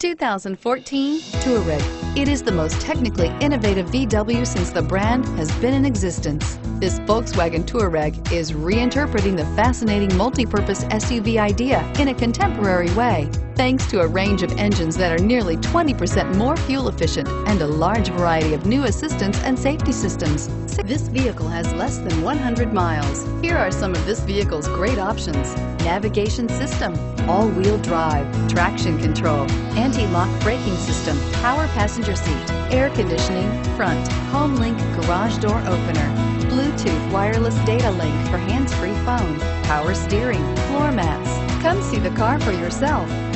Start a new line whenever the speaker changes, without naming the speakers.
2014 Touareg. It is the most technically innovative VW since the brand has been in existence. This Volkswagen Touareg is reinterpreting the fascinating multi-purpose SUV idea in a contemporary way, thanks to a range of engines that are nearly 20% more fuel efficient and a large variety of new assistance and safety systems. This vehicle has less than 100 miles. Here are some of this vehicle's great options: navigation system, all-wheel drive, traction control, anti-lock braking system, power passenger seat, air conditioning, front, home link garage door opener, Bluetooth wireless data link for hands-free phone, power steering, floor mats. Come see the car for yourself.